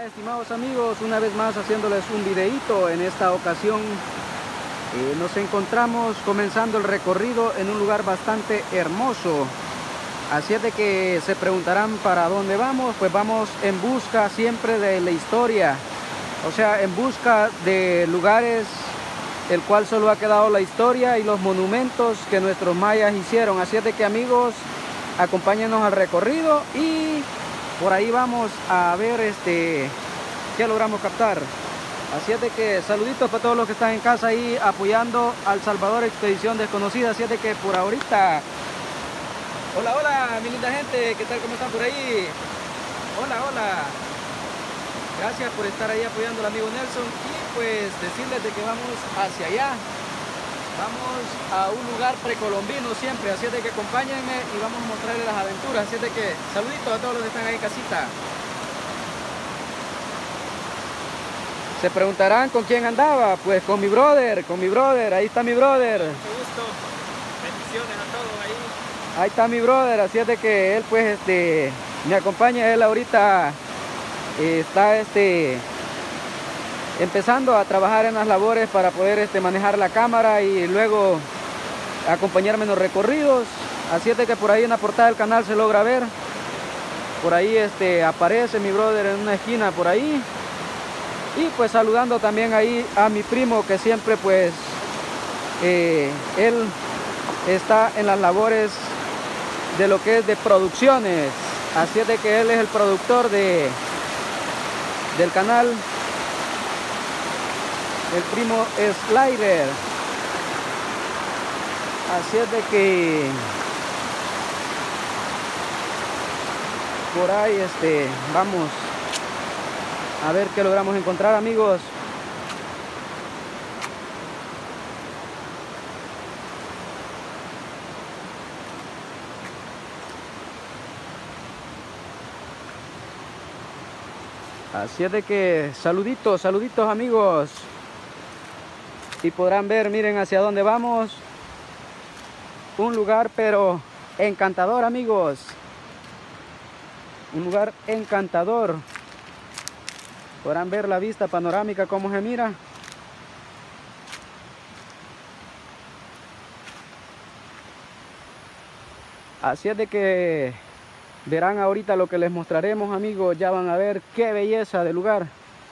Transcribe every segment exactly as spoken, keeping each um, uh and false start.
Hola estimados amigos, una vez más haciéndoles un videíto. En esta ocasión eh, nos encontramos comenzando el recorrido en un lugar bastante hermoso. Así es de que se preguntarán para dónde vamos. Pues vamos en busca siempre de la historia, o sea, en busca de lugares el cual solo ha quedado la historia y los monumentos que nuestros mayas hicieron. Así es de que amigos, acompáñenos al recorrido y por ahí vamos a ver este qué logramos captar. Así es de que saluditos para todos los que están en casa ahí apoyando al Salvador Expedición Desconocida. Así es de que por ahorita, hola, hola mi linda gente, ¿qué tal? ¿Cómo están por ahí? Hola, hola. Gracias por estar ahí apoyando al amigo Nelson y pues decirles de que vamos hacia allá. Vamos a un lugar precolombino siempre, así es de que acompáñenme y vamos a mostrarles las aventuras. Así es de que saluditos a todos los que están ahí en casita. Se preguntarán con quién andaba. Pues con mi brother, con mi brother, ahí está mi brother. Mucho gusto, bendiciones a todos ahí. Ahí está mi brother, así es de que él pues este me acompaña. Él ahorita eh, está este empezando a trabajar en las labores para poder este, manejar la cámara y luego acompañarme en los recorridos. Así es de que por ahí en la portada del canal se logra ver. Por ahí este, aparece mi brother en una esquina por ahí. Y pues saludando también ahí a mi primo que siempre pues eh, él está en las labores de lo que es de producciones. Así es de que él es el productor de, del canal. El primo Slider. Así es de que por ahí este vamos a ver qué logramos encontrar, amigos. Así es de que saluditos, saluditos amigos. Y podrán ver, miren hacia dónde vamos. Un lugar pero encantador, amigos. Un lugar encantador. Podrán ver la vista panorámica cómo se mira. Así es de que verán ahorita lo que les mostraremos, amigos. Ya van a ver qué belleza de lugar.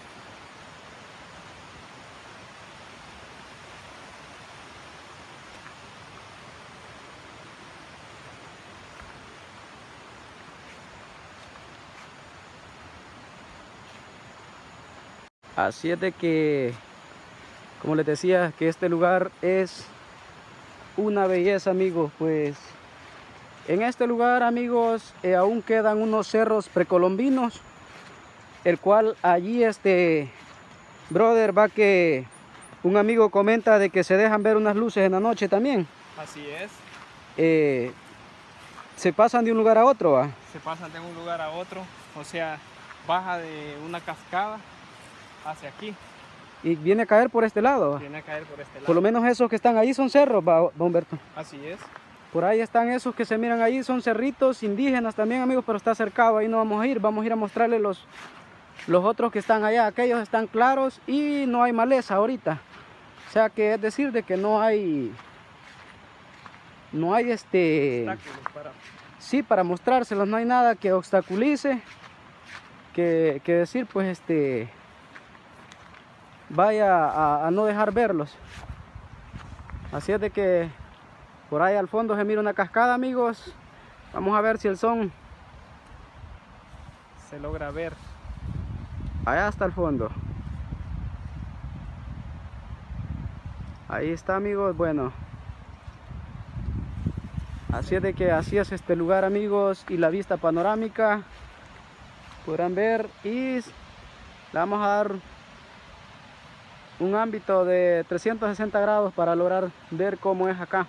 Así es de que, como les decía, que este lugar es una belleza, amigos. Pues en este lugar, amigos, eh, aún quedan unos cerros precolombinos, el cual allí este brother va que un amigo comenta de que se dejan ver unas luces en la noche también. Así es. Eh, se pasan de un lugar a otro, ¿va? Se pasan de un lugar a otro, o sea, baja de una cascada hacia aquí. Y viene a caer por este lado, ¿va? Viene a caer por este lado. Por lo menos esos que están ahí son cerros, ¿va, Humberto? Así es. Por ahí están esos que se miran ahí, son cerritos indígenas también, amigos, pero está cercado, ahí no vamos a ir. Vamos a ir a mostrarles los, los otros que están allá. Aquellos están claros y no hay maleza ahorita. O sea que es decir de que no hay, no hay este... obstáculos para... Sí, para mostrárselos, no hay nada que obstaculice, que, que decir pues este... vaya a, a no dejar verlos. Así es de que por ahí al fondo se mira una cascada, amigos. Vamos a ver si el son se logra ver. Allá hasta el fondo. Ahí está, amigos. Bueno, así es de que así es este lugar, amigos, y la vista panorámica podrán ver. Y le vamos a dar un ámbito de trescientos sesenta grados para lograr ver cómo es acá.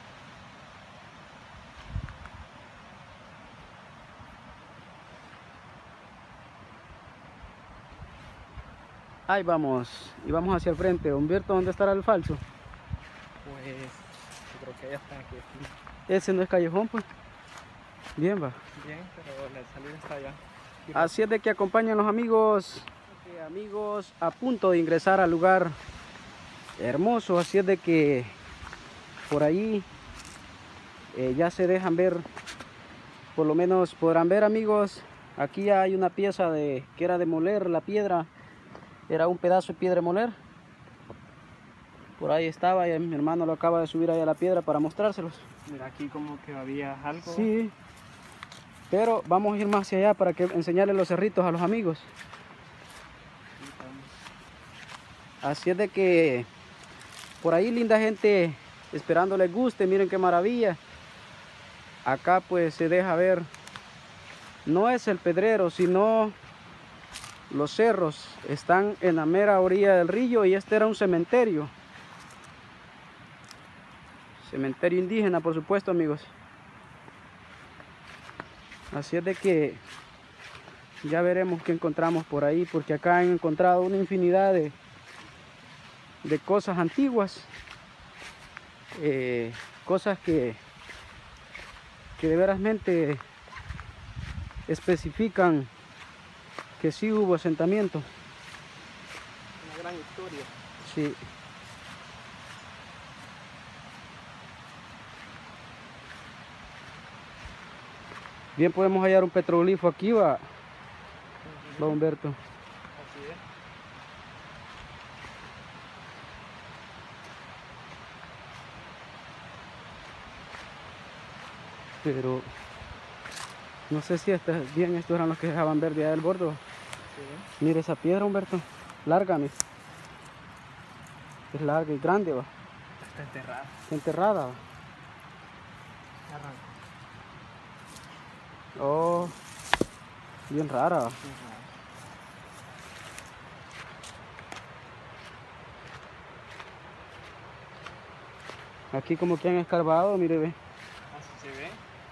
Ahí vamos, y vamos hacia el frente. Humberto, ¿dónde estará el falso? Pues yo creo que ya está aquí. Ese no es callejón, pues. Bien, va. Bien, pero la salida está allá. Así es de que acompañan los amigos, eh, amigos a punto de ingresar al lugar hermoso. Así es de que por ahí eh, ya se dejan ver, por lo menos podrán ver, amigos. Aquí ya hay una pieza de que era de moler la piedra, era un pedazo de piedra de moler. Por ahí estaba y mi hermano lo acaba de subir ahí a la piedra para mostrárselos. Mira, aquí como que había algo. Sí, pero vamos a ir más hacia allá para que enseñarles los cerritos a los amigos. Así es de que por ahí linda gente esperando les guste. Miren qué maravilla. Acá pues se deja ver, no es el Pedrero, sino los cerros. Están en la mera orilla del río y este era un cementerio. Cementerio indígena, por supuesto, amigos. Así es de que ya veremos qué encontramos por ahí, porque acá han encontrado una infinidad de, de cosas antiguas, eh, cosas que, que de verasmente especifican que sí hubo asentamiento. Una gran historia. Sí. Bien podemos hallar un petroglifo aquí, va, va Humberto. Así es. Pero no sé si estas, bien estos eran los que dejaban ver de allá del bordo. Sí. Mira esa piedra, Humberto, larga, mira. Es larga y grande, va. Está enterrada. Está enterrada, va. Arranca. Oh, bien rara, va. Aquí como que han escarbado, mire, ve. Así se ve.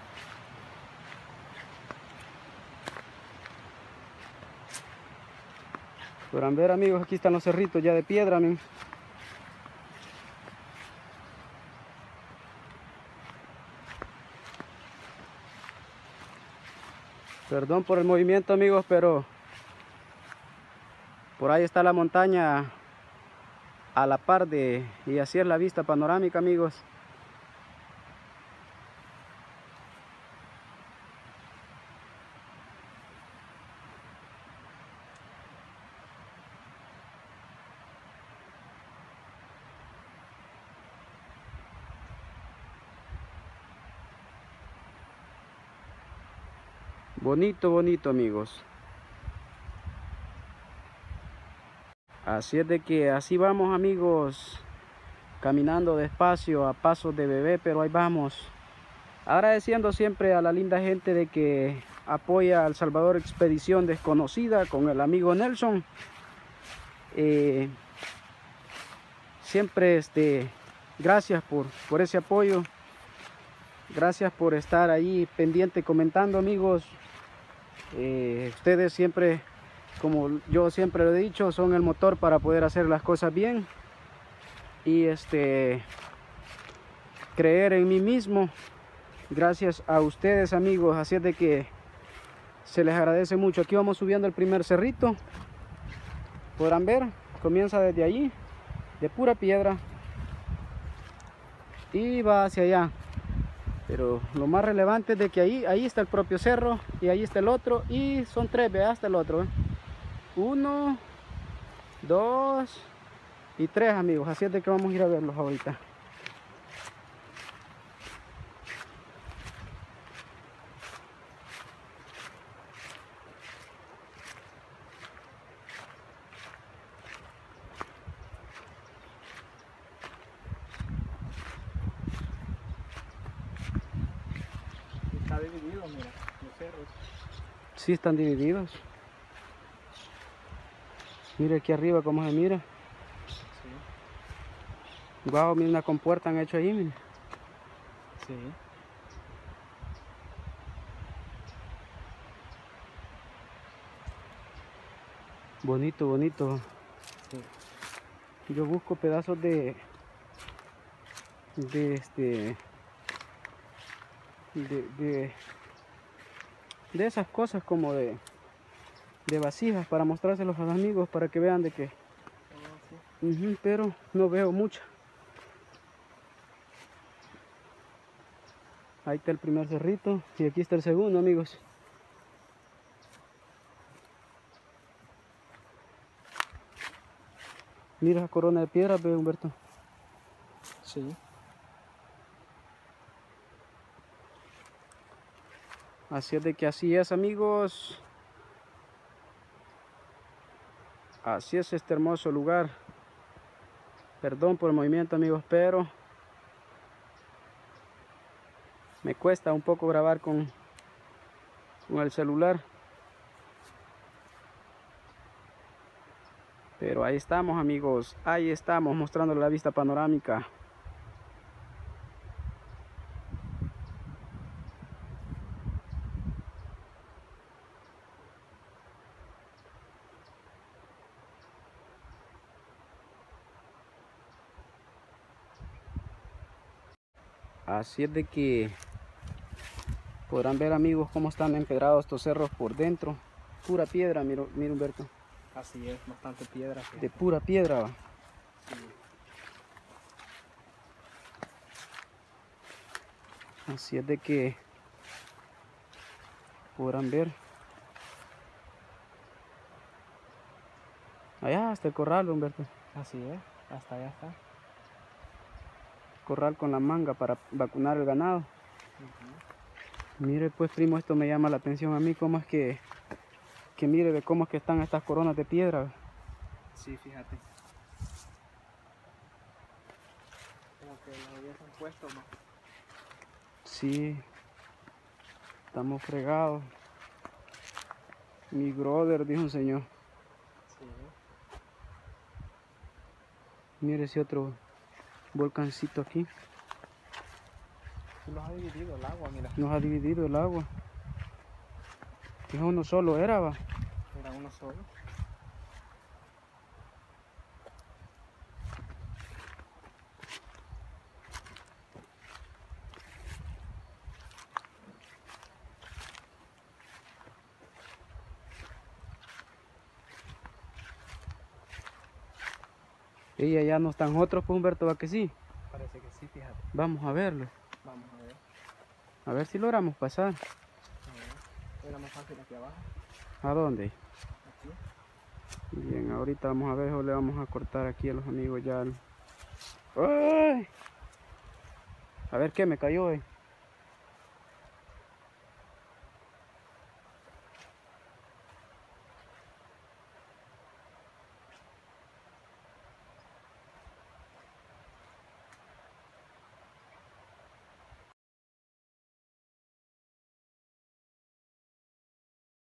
Podrán ver, amigos, aquí están los cerritos ya de piedra, miren. Perdón por el movimiento, amigos, pero por ahí está la montaña a la par de, y así es la vista panorámica, amigos. Bonito, bonito, amigos. Así es de que así vamos, amigos, caminando despacio a pasos de bebé, pero ahí vamos. Agradeciendo siempre a la linda gente de que apoya al Salvador Expedición Desconocida con el amigo Nelson. Eh, siempre este, gracias por, por ese apoyo. Gracias por estar ahí pendiente comentando, amigos. Eh, ustedes siempre, como yo siempre lo he dicho, son el motor para poder hacer las cosas bien y este creer en mí mismo gracias a ustedes, amigos. Así es de que se les agradece mucho. Aquí vamos subiendo el primer cerrito, podrán ver, comienza desde allí de pura piedra y va hacia allá. Pero lo más relevante es de que ahí, ahí está el propio cerro y ahí está el otro y son tres, vea, hasta el otro, ¿eh? Uno, dos y tres, amigos. Así es de que vamos a ir a verlos ahorita. Está dividido, mira, los cerros. Sí, están divididos. Mire aquí arriba cómo se mira. Sí. Guau, mira una compuerta han hecho ahí, mire. Sí. Bonito, bonito. Sí. Yo busco pedazos de de este de, de, de esas cosas como de de vasijas para mostrárselos a los amigos para que vean de que... Oh, sí. Uh-huh, pero no veo mucha. Ahí está el primer cerrito y aquí está el segundo, amigos. Mira esa corona de piedra, ve, Humberto. Sí. Así es de que así es, amigos. Así es este hermoso lugar. Perdón por el movimiento, amigos, pero me cuesta un poco grabar con, con el celular. Pero ahí estamos, amigos. Ahí estamos mostrándole la vista panorámica. Así es de que podrán ver, amigos, cómo están empedrados estos cerros por dentro. Pura piedra, mira, mira Humberto. Así es, bastante piedra. Fíjate. De pura piedra. Sí. Así es de que podrán ver. Allá hasta el corral, Humberto. Así es, hasta allá está. Corral con la manga para vacunar el ganado. Uh-huh. Mire pues, primo, esto me llama la atención a mí, cómo es que, que mire de cómo es que están estas coronas de piedra. Sí, fíjate. Como que las hubiesen puesto más. Sí, estamos fregados. Mi brother, dijo un señor. Sí. Mire ese otro volcancito aquí. Nos ha dividido el agua, mira. Nos ha dividido el agua. Es uno solo, era, va. Era uno solo. Y allá no están otros, pues, Humberto, ¿va que sí? Parece que sí, fíjate. Vamos a verlo. Vamos a ver. A ver si logramos pasar. A ver. Era más fácil aquí abajo. ¿A dónde? Aquí. Bien, ahorita vamos a ver o le vamos a cortar aquí a los amigos ya. ¡Ay! A ver qué me cayó, eh.